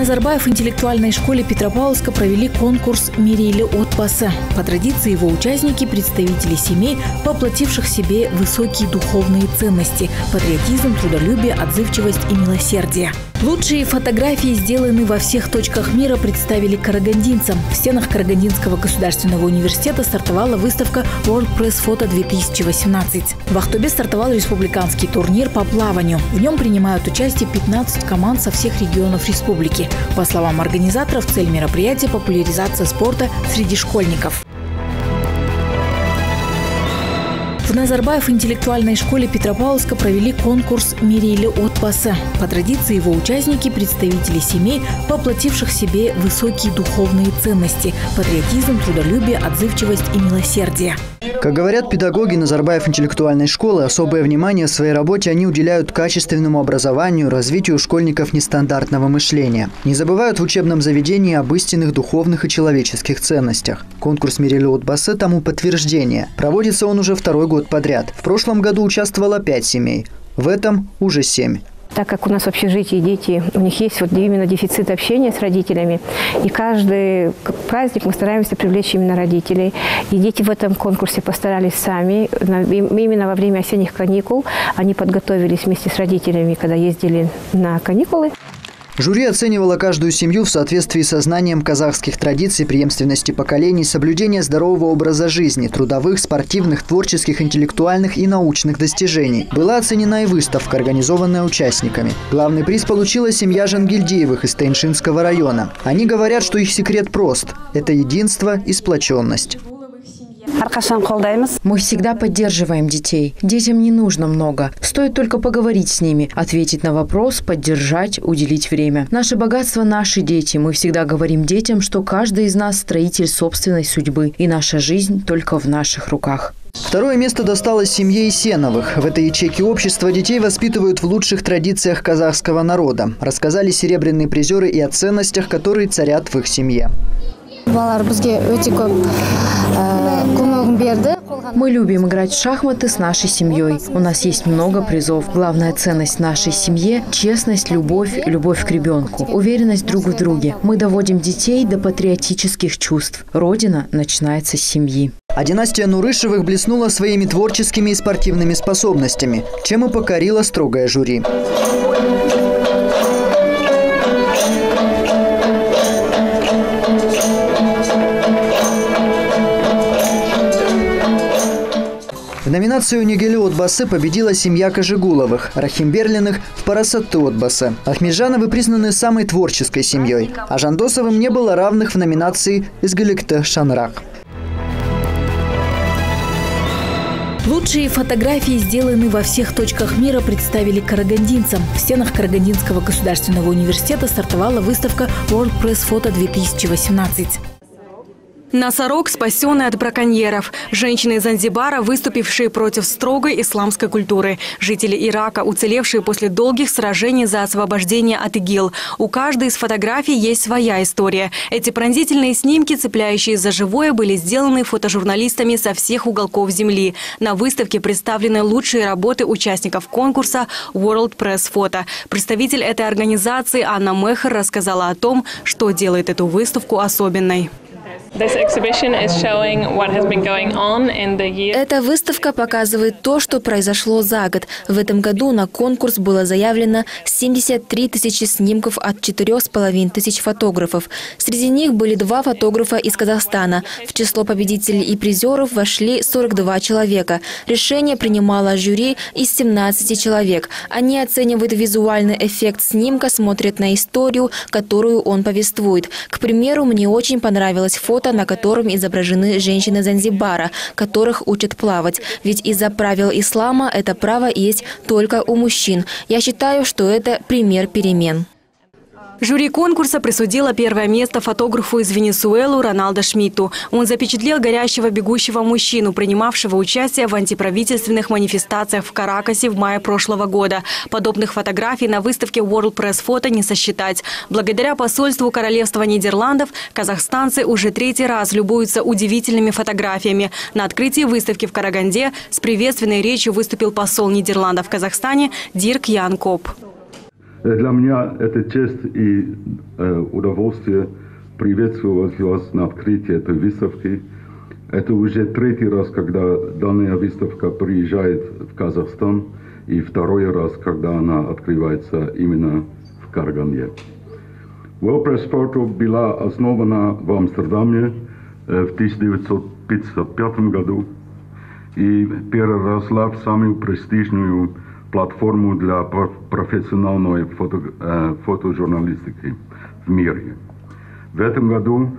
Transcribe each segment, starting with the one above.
Назарбаев интеллектуальной школе Петропавловска провели конкурс «Мерили отбасы». По традиции его участники – представители семей, воплотивших в себе высокие духовные ценности – патриотизм, трудолюбие, отзывчивость и милосердие. Лучшие фотографии, сделанные во всех точках мира, представили карагандинцам. В стенах Карагандинского государственного университета стартовала выставка World Press Photo 2018. В Ахтубе стартовал республиканский турнир по плаванию. В нем принимают участие 15 команд со всех регионов республики. По словам организаторов, цель мероприятия – популяризация спорта среди школьников. В Назарбаев интеллектуальной школе Петропавловска провели конкурс «Мерили отбасы». По традиции его участники – представители семей, воплотивших в себе высокие духовные ценности – патриотизм, трудолюбие, отзывчивость и милосердие. Как говорят педагоги Назарбаев интеллектуальной школы, особое внимание в своей работе они уделяют качественному образованию, развитию школьников нестандартного мышления. Не забывают в учебном заведении об истинных духовных и человеческих ценностях. Конкурс «Мерили отбасы» тому подтверждение. Проводится он уже второй год подряд. В прошлом году участвовало 5 семей. В этом уже 7. Так как у нас в общежитии дети, у них есть вот именно дефицит общения с родителями, и каждый праздник мы стараемся привлечь именно родителей. И дети в этом конкурсе постарались сами. Именно во время осенних каникул они подготовились вместе с родителями, когда ездили на каникулы. Жюри оценивало каждую семью в соответствии со знанием казахских традиций, преемственности поколений, соблюдения здорового образа жизни, трудовых, спортивных, творческих, интеллектуальных и научных достижений. Была оценена и выставка, организованная участниками. Главный приз получила семья Жангильдиевых из Тайншинского района. Они говорят, что их секрет прост – это единство и сплоченность. Мы всегда поддерживаем детей. Детям не нужно много. Стоит только поговорить с ними, ответить на вопрос, поддержать, уделить время. Наше богатство – наши дети. Мы всегда говорим детям, что каждый из нас строитель собственной судьбы. И наша жизнь только в наших руках. Второе место досталось семье Исеновых. В этой ячейке общества детей воспитывают в лучших традициях казахского народа. Рассказали серебряные призеры и о ценностях, которые царят в их семье. Мы любим играть в шахматы с нашей семьей. У нас есть много призов. Главная ценность в нашей семье – честность, любовь, любовь к ребенку, уверенность друг в друге. Мы доводим детей до патриотических чувств. Родина начинается с семьи. А династия Нурышевых блеснула своими творческими и спортивными способностями, чем и покорила строгое жюри. В номинации «Унигели отбасы» победила семья Кожегуловых, Рахимберлиных в «Парасатты отбасы». Ахмеджановы признаны самой творческой семьей, а Жандосовым не было равных в номинации «Изгаликты Шанрак». Лучшие фотографии, сделанные во всех точках мира, представили карагандинцам. В стенах Карагандинского государственного университета стартовала выставка World Press Photo 2018. Носорог, спасенный от браконьеров. Женщины из Занзибара, выступившие против строгой исламской культуры. Жители Ирака, уцелевшие после долгих сражений за освобождение от ИГИЛ. У каждой из фотографий есть своя история. Эти пронзительные снимки, цепляющие за живое, были сделаны фотожурналистами со всех уголков земли. На выставке представлены лучшие работы участников конкурса World Press Photo. Представитель этой организации Анна Мехер рассказала о том, что делает эту выставку особенной. Эта выставка показывает то, что произошло за год. В этом году на конкурс было заявлено 73 тысячи снимков от 4,5 тысяч фотографов. Среди них были 2 фотографа из Казахстана. В число победителей и призеров вошли 42 человека. Решение принимало жюри из 17 человек. Они оценивают визуальный эффект снимка, смотрят на историю, которую он повествует. К примеру, мне очень понравилось фото, на котором изображены женщины Занзибара, которых учат плавать. Ведь из-за правил ислама это право есть только у мужчин. Я считаю, что это пример перемен. Жюри конкурса присудило первое место фотографу из Венесуэлы Роналдо Шмидту. Он запечатлел горящего бегущего мужчину, принимавшего участие в антиправительственных манифестациях в Каракасе в мае прошлого года. Подобных фотографий на выставке World Press Photo не сосчитать. Благодаря посольству Королевства Нидерландов казахстанцы уже 3-й раз любуются удивительными фотографиями. На открытии выставки в Караганде с приветственной речью выступил посол Нидерландов в Казахстане Дирк Ян Коп. Для меня это честь и удовольствие приветствовать вас на открытии этой выставки. Это уже третий раз, когда данная выставка приезжает в Казахстан, и второй раз, когда она открывается именно в Караганде. World Press Photo была основана в Амстердаме в 1955 году и переросла в самую престижную платформу для профессиональной фотожурналистики в мире. В этом году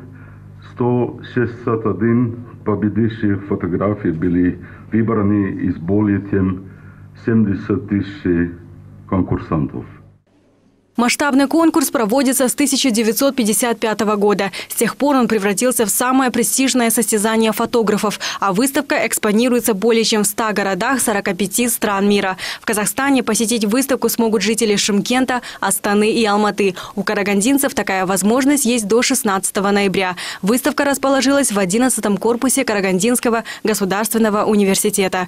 161 победивших фотографий были выбраны из более чем 70 тысяч конкурсантов. Масштабный конкурс проводится с 1955 года. С тех пор он превратился в самое престижное состязание фотографов, а выставка экспонируется более чем в 100 городах 45 стран мира. В Казахстане посетить выставку смогут жители Шымкента, Астаны и Алматы. У карагандинцев такая возможность есть до 16 ноября. Выставка расположилась в 11-м корпусе Карагандинского государственного университета.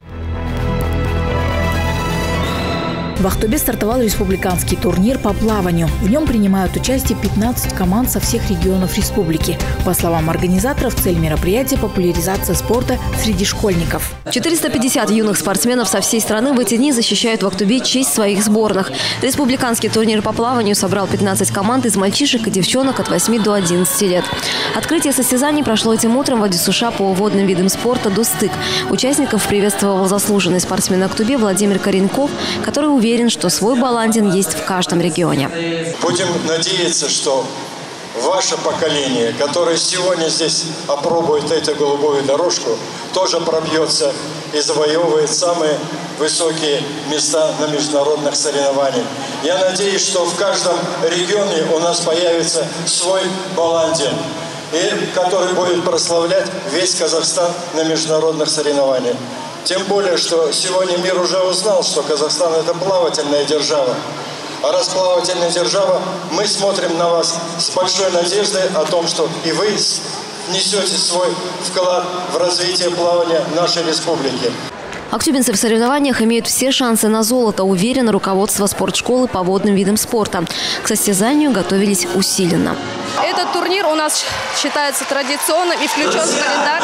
В Ахтубе стартовал республиканский турнир по плаванию. В нем принимают участие 15 команд со всех регионов республики. По словам организаторов, цель мероприятия – популяризация спорта среди школьников. 450 юных спортсменов со всей страны в эти дни защищают в Ахтубе честь своих сборных. Республиканский турнир по плаванию собрал 15 команд из мальчишек и девчонок от 8 до 11 лет. Открытие состязаний прошло этим утром в воде США по водным видам спорта «Достык». Участников приветствовал заслуженный спортсмен Ахтубе Владимир Коренков, который уверен, что свой баландин есть в каждом регионе. Будем надеяться, что ваше поколение, которое сегодня здесь опробует эту голубую дорожку, тоже пробьется и завоевывает самые высокие места на международных соревнованиях. Я надеюсь, что в каждом регионе у нас появится свой баландин, который будет прославлять весь Казахстан на международных соревнованиях. Тем более, что сегодня мир уже узнал, что Казахстан – это плавательная держава. А раз плавательная держава, мы смотрим на вас с большой надеждой о том, что и вы несете свой вклад в развитие плавания нашей республики. Актюбинцы в соревнованиях имеют все шансы на золото, уверено руководство спортшколы по водным видам спорта. К состязанию готовились усиленно. Этот турнир у нас считается традиционным и включен в календарь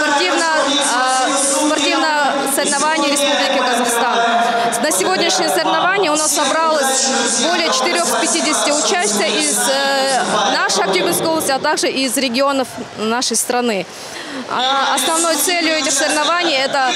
спортивного соревнования Республики Казахстан. На сегодняшнее соревнование у нас собралось более 450 участников из нашей Актюбинской области, а также из регионов нашей страны. Основной целью этих соревнований это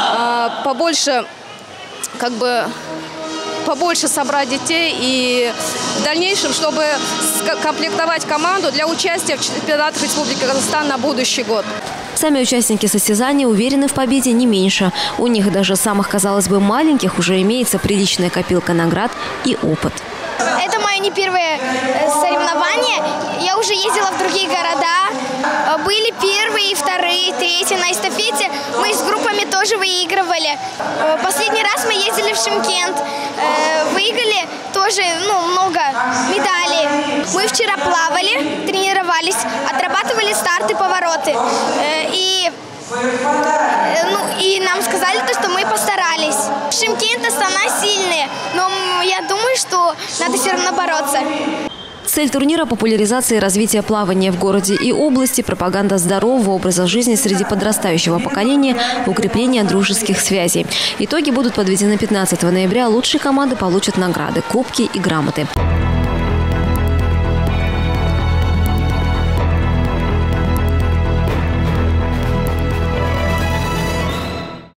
побольше собрать детей и в дальнейшем, чтобы комплектовать команду для участия в чемпионатах Республики Казахстан на будущий год. Сами участники состязания уверены в победе не меньше. У них даже самых, казалось бы, маленьких уже имеется приличная копилка наград и опыт. Это мое не первое соревнование. Я уже ездила в другие города. Были первые, вторые, третьи. На эстафете мы с группами тоже выигрывали. Последний раз мы ездили в Шымкент. Выиграли тоже много медалей. Мы вчера плавали, тренировались, отрабатывали старты, повороты. И нам сказали, что мы постарались. Шымкент, Астана сильные, но я думаю, что надо все равно бороться. Цель турнира – популяризация и развитие плавания в городе и области, пропаганда здорового образа жизни среди подрастающего поколения, укрепление дружеских связей. Итоги будут подведены 15 ноября. Лучшие команды получат награды, кубки и грамоты.